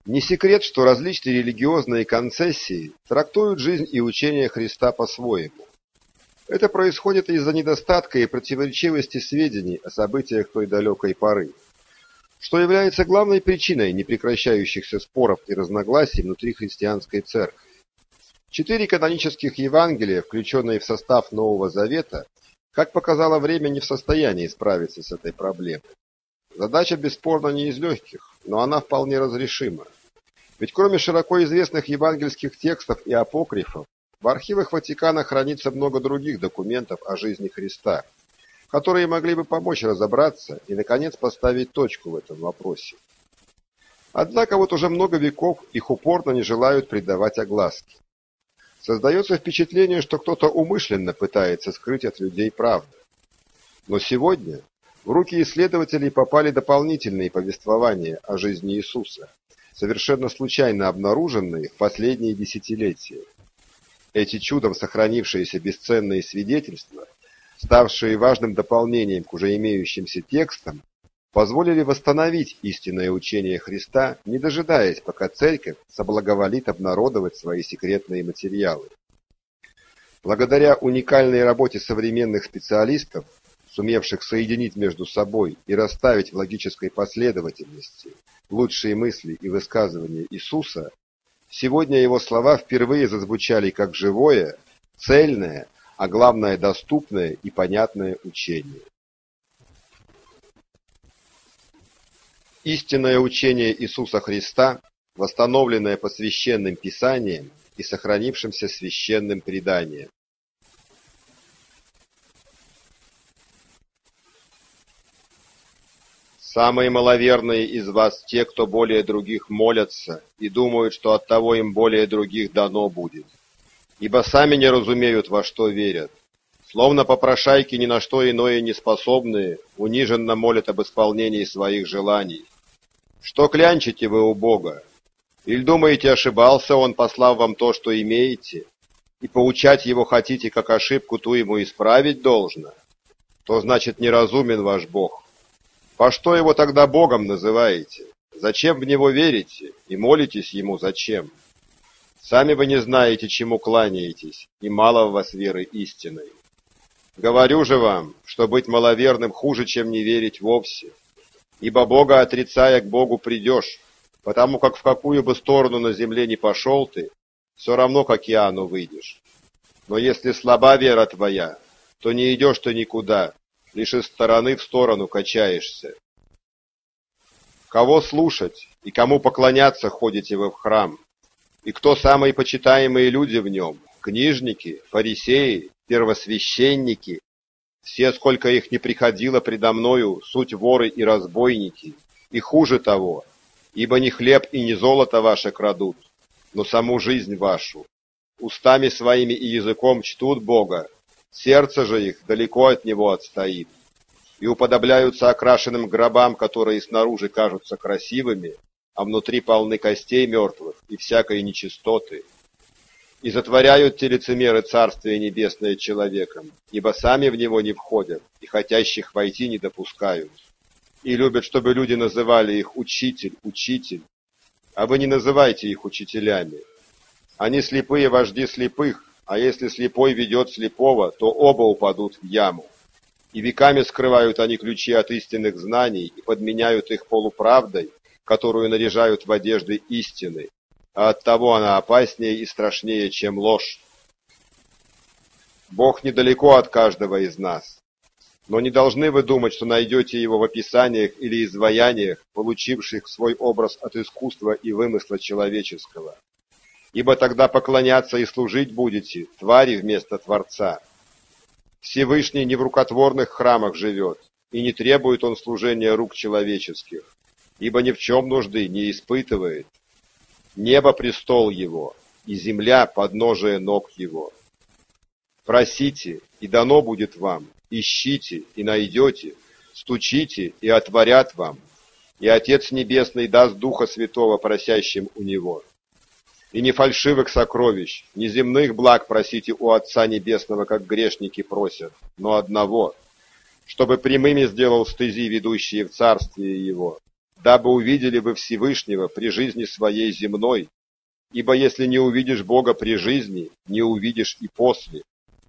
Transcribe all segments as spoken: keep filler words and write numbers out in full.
Не секрет, что различные религиозные концессии трактуют жизнь и учение Христа по-своему. Это происходит из-за недостатка и противоречивости сведений о событиях той далекой поры, что является главной причиной непрекращающихся споров и разногласий внутри христианской церкви. Четыре канонических Евангелия, включенные в состав Нового Завета, как показало время, не в состоянии справиться с этой проблемой. Задача бесспорно не из легких, но она вполне разрешима. Ведь кроме широко известных евангельских текстов и апокрифов, в архивах Ватикана хранится много других документов о жизни Христа, которые могли бы помочь разобраться и, наконец, поставить точку в этом вопросе. Однако вот уже много веков их упорно не желают придавать огласке. Создается впечатление, что кто-то умышленно пытается скрыть от людей правду. Но сегодня в руки исследователей попали дополнительные повествования о жизни Иисуса, совершенно случайно обнаруженные в последние десятилетия. Эти чудом сохранившиеся бесценные свидетельства, ставшие важным дополнением к уже имеющимся текстам, позволили восстановить истинное учение Христа, не дожидаясь, пока Церковь соблаговолит обнародовать свои секретные материалы. Благодаря уникальной работе современных специалистов, сумевших соединить между собой и расставить в логической последовательности лучшие мысли и высказывания Иисуса, сегодня его слова впервые зазвучали как живое, цельное, а главное доступное и понятное учение. Истинное учение Иисуса Христа, восстановленное по священным писаниям и сохранившимся священным преданиям. Самые маловерные из вас те, кто более других молятся и думают, что от того им более других дано будет. Ибо сами не разумеют, во что верят. Словно попрошайки ни на что иное не способные, униженно молят об исполнении своих желаний. Что клянчите вы у Бога? Или думаете, ошибался Он, послав вам то, что имеете, и поучать Его хотите, как ошибку ту Ему исправить должно? То значит, неразумен ваш Бог. По что Его тогда Богом называете? Зачем в Него верите и молитесь Ему зачем? Сами вы не знаете, чему кланяетесь, и мало в вас веры истинной. Говорю же вам, что быть маловерным хуже, чем не верить вовсе. Ибо Бога отрицая, к Богу придешь, потому как в какую бы сторону на земле ни пошел ты, все равно к океану выйдешь. Но если слаба вера твоя, то не идешь ты никуда, лишь из стороны в сторону качаешься. Кого слушать и кому поклоняться ходите вы в храм? И кто самые почитаемые люди в нем? Книжники, фарисеи, первосвященники? Все, сколько их не приходило предо мною, суть воры и разбойники, и хуже того, ибо не хлеб и не золото ваше крадут, но саму жизнь вашу. Устами своими и языком чтут Бога, сердце же их далеко от Него отстоит, и уподобляются окрашенным гробам, которые снаружи кажутся красивыми, а внутри полны костей мертвых и всякой нечистоты. И затворяют те лицемеры Царствие Небесное человеком, ибо сами в него не входят, и хотящих войти не допускают. И любят, чтобы люди называли их «учитель», «учитель», а вы не называйте их учителями. Они слепые вожди слепых, а если слепой ведет слепого, то оба упадут в яму. И веками скрывают они ключи от истинных знаний и подменяют их полуправдой, которую наряжают в одежды истины, а оттого она опаснее и страшнее, чем ложь. Бог недалеко от каждого из нас, но не должны вы думать, что найдете Его в описаниях или изваяниях, получивших свой образ от искусства и вымысла человеческого. Ибо тогда поклоняться и служить будете твари вместо Творца. Всевышний не в рукотворных храмах живет, и не требует Он служения рук человеческих, ибо ни в чем нужды не испытывает. Небо — престол Его, и земля — подножие ног Его. Просите, и дано будет вам, ищите, и найдете, стучите, и отворят вам, и Отец Небесный даст Духа Святого просящим у Него. И не фальшивых сокровищ, не земных благ просите у Отца Небесного, как грешники просят, но одного, чтобы прямыми сделал стези, ведущие в Царствие Его, дабы увидели вы Всевышнего при жизни своей земной, ибо если не увидишь Бога при жизни, не увидишь и после.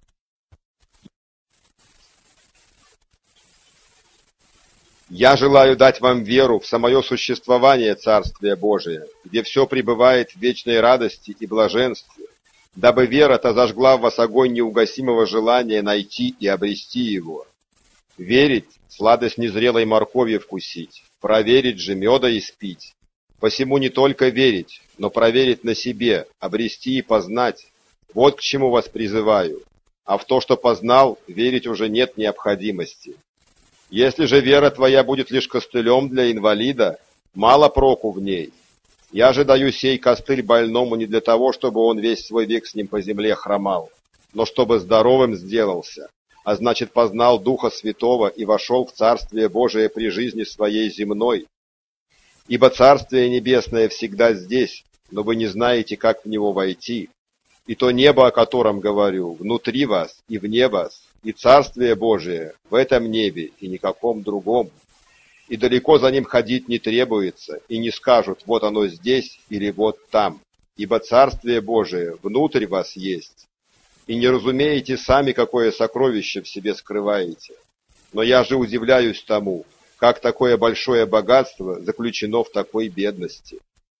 Я желаю дать вам веру в самое существование Царствия Божия, где все пребывает в вечной радости и блаженстве, дабы вера-то зажгла в вас огонь неугасимого желания найти и обрести его. Верить — сладость незрелой моркови вкусить, проверить же меда испить. Посему не только верить, но проверить на себе, обрести и познать. Вот к чему вас призываю. А в то, что познал, верить уже нет необходимости. Если же вера твоя будет лишь костылем для инвалида, мало проку в ней. Я же даю сей костыль больному не для того, чтобы он весь свой век с ним по земле хромал, но чтобы здоровым сделался, а значит познал Духа Святого и вошел в Царствие Божие при жизни своей земной. Ибо Царствие Небесное всегда здесь, но вы не знаете, как в него войти. И то небо, о котором говорю, внутри вас и вне вас, и Царствие Божие в этом небе и никаком другом. И далеко за ним ходить не требуется, и не скажут, вот оно здесь или вот там, ибо Царствие Божие внутрь вас есть. И не разумеете сами, какое сокровище в себе скрываете. Но я же удивляюсь тому, как такое большое богатство заключено в такой бедности.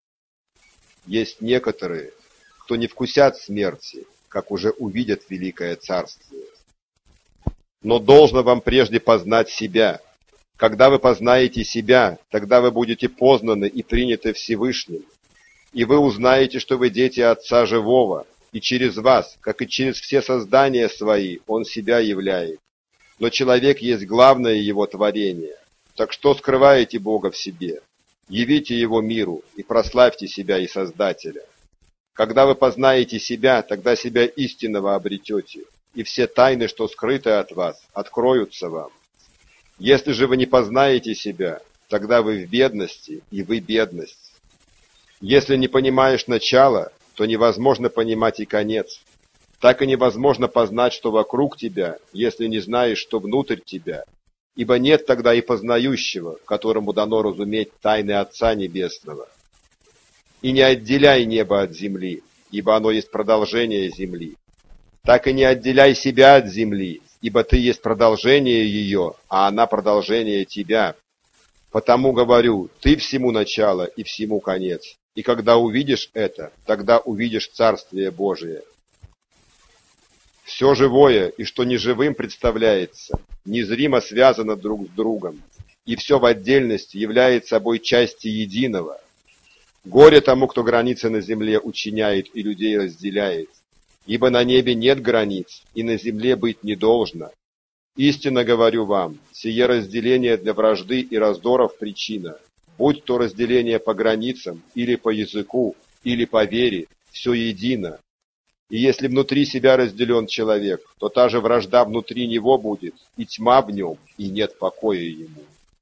Есть некоторые, кто не вкусят смерти, как уже увидят великое царствие. Но должно вам прежде познать себя. Когда вы познаете себя, тогда вы будете познаны и приняты Всевышним. И вы узнаете, что вы дети Отца Живого, и через вас, как и через все создания свои, Он себя являет. Но человек есть главное его творение. Так что скрываете Бога в себе? Явите Его миру и прославьте себя и Создателя. Когда вы познаете себя, тогда себя истинного обретете, и все тайны, что скрыты от вас, откроются вам. Если же вы не познаете себя, тогда вы в бедности, и вы бедность. Если не понимаешь начало, то невозможно понимать и конец. Так и невозможно познать, что вокруг тебя, если не знаешь, что внутрь тебя. Ибо нет тогда и познающего, которому дано разуметь тайны Отца Небесного. И не отделяй небо от земли, ибо оно есть продолжение земли. Так и не отделяй себя от земли, ибо ты есть продолжение ее, а она продолжение тебя. Потому говорю, ты всему начало и всему конец. И когда увидишь это, тогда увидишь Царствие Божие. Все живое и что неживым представляется, незримо связано друг с другом, и все в отдельности является собой части единого. Горе тому, кто границы на земле учиняет и людей разделяет, ибо на небе нет границ, и на земле быть не должно. Истинно говорю вам, сие разделение для вражды и раздоров причина, будь то разделение по границам, или по языку, или по вере, все едино. И если внутри себя разделен человек, то та же вражда внутри него будет, и тьма в нем, и нет покоя ему.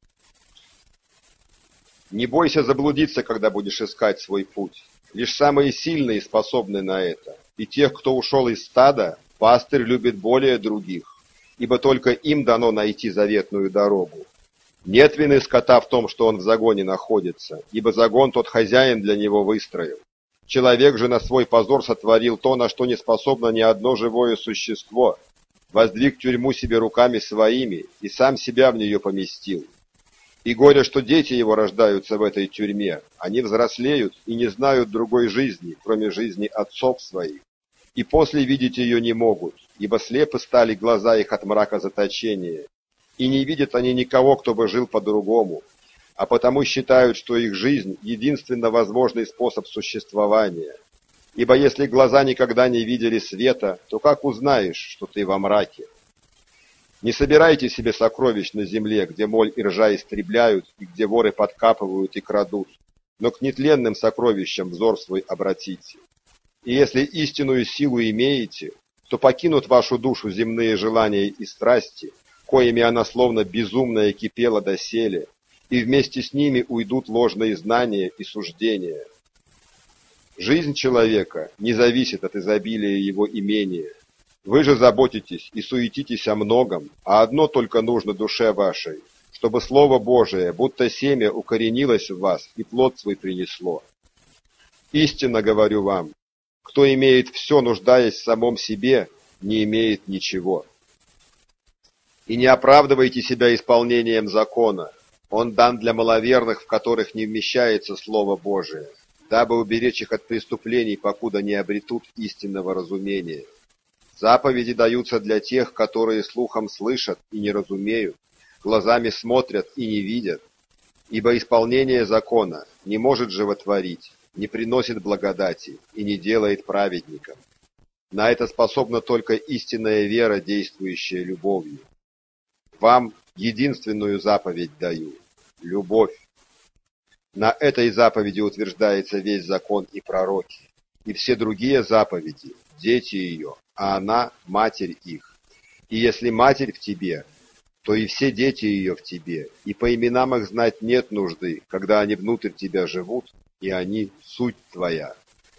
Не бойся заблудиться, когда будешь искать свой путь. Лишь самые сильные способны на это. И тех, кто ушел из стада, пастырь любит более других, ибо только им дано найти заветную дорогу. Нет вины скота в том, что он в загоне находится, ибо загон тот хозяин для него выстроил. Человек же на свой позор сотворил то, на что не способно ни одно живое существо. Воздвиг тюрьму себе руками своими и сам себя в нее поместил. И горе, что дети его рождаются в этой тюрьме, они взрослеют и не знают другой жизни, кроме жизни отцов своих. И после видеть ее не могут, ибо слепы стали глаза их от мрака заточения. И не видят они никого, кто бы жил по-другому, а потому считают, что их жизнь – единственно возможный способ существования. Ибо если глаза никогда не видели света, то как узнаешь, что ты во мраке? Не собирайте себе сокровищ на земле, где моль и ржа истребляют, и где воры подкапывают и крадут, но к нетленным сокровищам взор свой обратите. И если истинную силу имеете, то покинут вашу душу земные желания и страсти, коими она словно безумная кипела доселе, и вместе с ними уйдут ложные знания и суждения. Жизнь человека не зависит от изобилия его имения. Вы же заботитесь и суетитесь о многом, а одно только нужно душе вашей, чтобы Слово Божие, будто семя, укоренилось в вас и плод свой принесло. Истинно говорю вам, кто имеет все, нуждаясь в самом себе, не имеет ничего. И не оправдывайте себя исполнением закона. Он дан для маловерных, в которых не вмещается Слово Божие, дабы уберечь их от преступлений, покуда не обретут истинного разумения. Заповеди даются для тех, которые слухом слышат и не разумеют, глазами смотрят и не видят, ибо исполнение закона не может животворить, не приносит благодати и не делает праведником. На это способна только истинная вера, действующая любовью. Вам единственную заповедь даю – любовь. На этой заповеди утверждается весь закон и пророки, и все другие заповеди – дети ее, а она – матерь их. И если матерь в тебе, то и все дети ее в тебе, и по именам их знать нет нужды, когда они внутрь тебя живут, и они – суть твоя.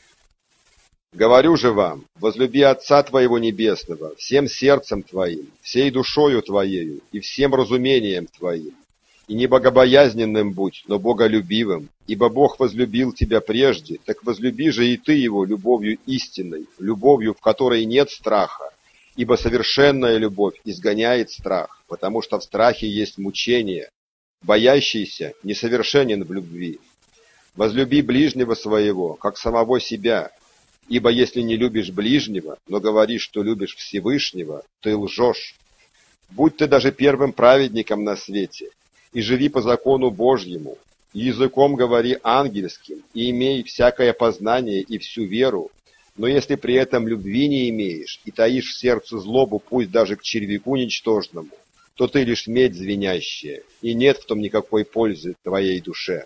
Говорю же вам, возлюби Отца твоего Небесного всем сердцем твоим, всей душою твоею и всем разумением твоим. И не богобоязненным будь, но боголюбивым, ибо Бог возлюбил тебя прежде, так возлюби же и ты его любовью истинной, любовью, в которой нет страха, ибо совершенная любовь изгоняет страх, потому что в страхе есть мучение. Боящийся несовершенен в любви. Возлюби ближнего своего, как самого себя, ибо если не любишь ближнего, но говоришь, что любишь Всевышнего, ты лжешь. Будь ты даже первым праведником на свете, и живи по закону Божьему, и языком говори ангельским, и имей всякое познание и всю веру, но если при этом любви не имеешь, и таишь в сердце злобу, пусть даже к червяку ничтожному, то ты лишь медь звенящая, и нет в том никакой пользы твоей душе.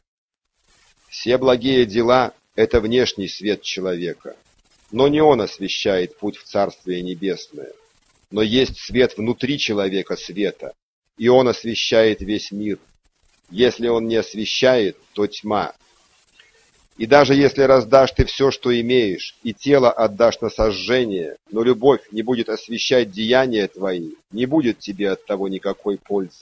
Все благие дела – это внешний свет человека, но не он освещает путь в Царствие Небесное, но есть свет внутри человека света, и он освещает весь мир. Если он не освещает, то тьма. И даже если раздашь ты все, что имеешь, и тело отдашь на сожжение, но любовь не будет освещать деяния твои, не будет тебе от того никакой пользы.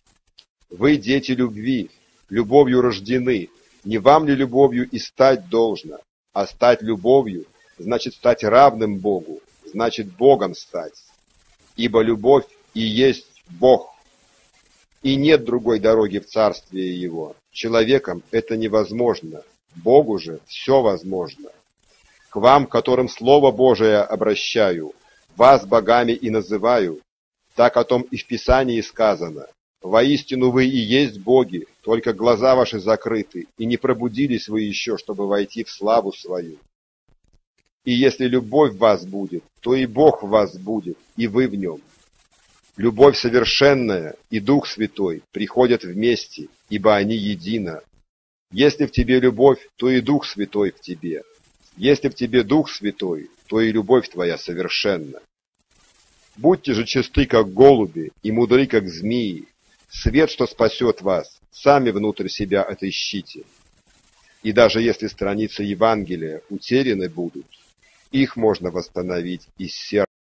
Вы, дети любви, любовью рождены, не вам ли любовью и стать должно, а стать любовью значит стать равным Богу, значит Богом стать. Ибо любовь и есть Бог. И нет другой дороги в Царствие Его. Человеком это невозможно, Богу же все возможно. К вам, которым Слово Божие обращаю, вас богами и называю, так о том и в Писании сказано. Воистину вы и есть боги, только глаза ваши закрыты, и не пробудились вы еще, чтобы войти в славу свою. И если любовь в вас будет, то и Бог в вас будет, и вы в нем. Любовь совершенная и Дух Святой приходят вместе, ибо они едино. Если в тебе любовь, то и Дух Святой в тебе. Если в тебе Дух Святой, то и любовь твоя совершенна. Будьте же чисты, как голуби, и мудры, как змеи. Свет, что спасет вас, сами внутрь себя отыщите. И даже если страницы Евангелия утеряны будут, их можно восстановить из сердца.